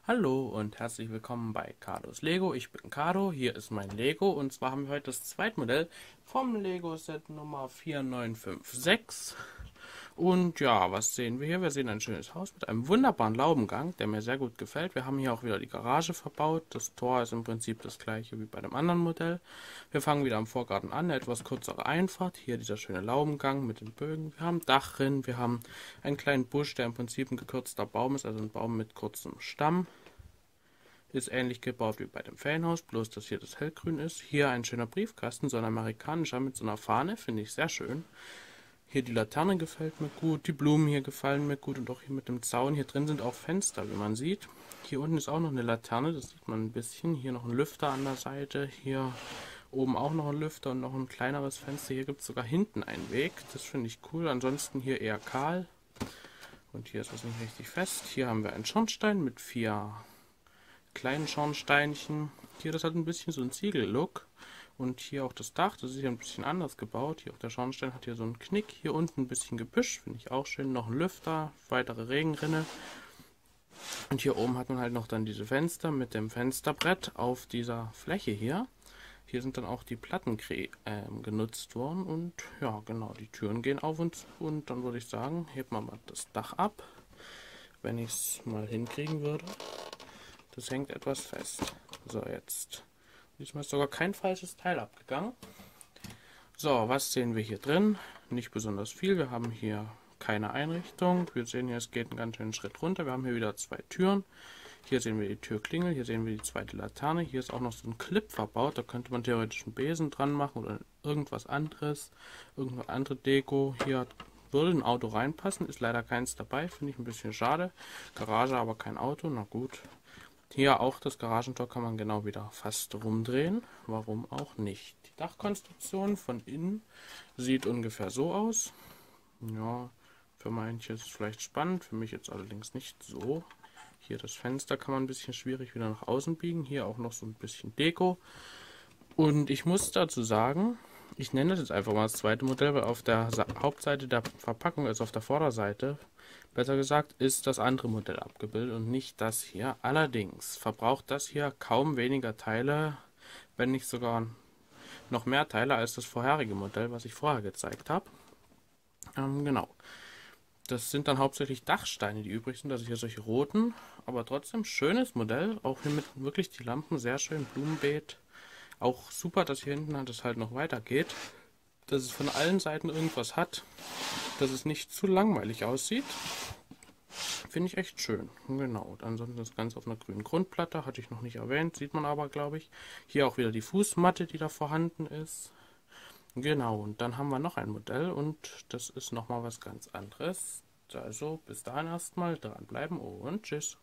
Hallo und herzlich willkommen bei Cardos Lego. Ich bin Cardo, hier ist mein Lego und zwar haben wir heute das Zweitmodell vom Lego Set Nummer 4956. Und ja, was sehen wir hier? Wir sehen ein schönes Haus mit einem wunderbaren Laubengang, der mir sehr gut gefällt. Wir haben hier auch wieder die Garage verbaut. Das Tor ist im Prinzip das gleiche wie bei dem anderen Modell. Wir fangen wieder am Vorgarten an, eine etwas kürzere Einfahrt. Hier dieser schöne Laubengang mit den Bögen. Wir haben Dachrinnen, wir haben einen kleinen Busch, der im Prinzip ein gekürzter Baum ist, also ein Baum mit kurzem Stamm. Ist ähnlich gebaut wie bei dem Ferienhaus, bloß dass hier das hellgrün ist. Hier ein schöner Briefkasten, so ein amerikanischer mit so einer Fahne, finde ich sehr schön. Hier die Laterne gefällt mir gut, die Blumen hier gefallen mir gut und auch hier mit dem Zaun. Hier drin sind auch Fenster, wie man sieht. Hier unten ist auch noch eine Laterne, das sieht man ein bisschen. Hier noch ein Lüfter an der Seite, hier oben auch noch ein Lüfter und noch ein kleineres Fenster. Hier gibt es sogar hinten einen Weg, das finde ich cool. Ansonsten hier eher kahl und hier ist was nicht richtig fest. Hier haben wir einen Schornstein mit 4 kleinen Schornsteinchen. Hier, das hat ein bisschen so einen Ziegellook. Und hier auch das Dach, das ist hier ein bisschen anders gebaut. Hier auch der Schornstein hat hier so einen Knick. Hier unten ein bisschen Gebüsch, finde ich auch schön. Noch ein Lüfter, weitere Regenrinne. Und hier oben hat man halt noch dann diese Fenster mit dem Fensterbrett auf dieser Fläche hier. Hier sind dann auch die Platten genutzt worden. Und ja, genau, die Türen gehen auf und zu. Und dann würde ich sagen, hebt man mal das Dach ab, wenn ich es mal hinkriegen würde. Das hängt etwas fest. So, jetzt. Diesmal ist sogar kein falsches Teil abgegangen. So, was sehen wir hier drin? Nicht besonders viel. Wir haben hier keine Einrichtung. Wir sehen hier, es geht einen ganz schönen Schritt runter. Wir haben hier wieder 2 Türen. Hier sehen wir die Türklingel. Hier sehen wir die zweite Laterne. Hier ist auch noch so ein Clip verbaut. Da könnte man theoretisch einen Besen dran machen oder irgendwas anderes. Irgendeine andere Deko. Hier würde ein Auto reinpassen. Ist leider keins dabei. Finde ich ein bisschen schade. Garage, aber kein Auto. Na gut. Hier auch das Garagentor kann man genau wieder fast rumdrehen. Warum auch nicht? Die Dachkonstruktion von innen sieht ungefähr so aus. Ja, für manche ist es vielleicht spannend, für mich jetzt allerdings nicht so. Hier das Fenster kann man ein bisschen schwierig wieder nach außen biegen. Hier auch noch so ein bisschen Deko. Und ich muss dazu sagen, ich nenne das jetzt einfach mal das zweite Modell, weil auf der Hauptseite der Verpackung, also auf der Vorderseite, besser gesagt, ist das andere Modell abgebildet und nicht das hier. Allerdings verbraucht das hier kaum weniger Teile, wenn nicht sogar noch mehr Teile als das vorherige Modell, was ich vorher gezeigt habe. Genau. Das sind dann hauptsächlich Dachsteine, die übrig sind, also hier solche roten, aber trotzdem schönes Modell. Auch hier mit wirklich die Lampen, sehr schön, Blumenbeet. Auch super, dass hier hinten das halt noch weitergeht. Dass es von allen Seiten irgendwas hat, dass es nicht zu langweilig aussieht. Finde ich echt schön. Genau. Und ansonsten das Ganze auf einer grünen Grundplatte, hatte ich noch nicht erwähnt, sieht man aber, glaube ich. Hier auch wieder die Fußmatte, die da vorhanden ist. Genau, und dann haben wir noch ein Modell und das ist nochmal was ganz anderes. Also bis dahin erstmal dranbleiben und tschüss.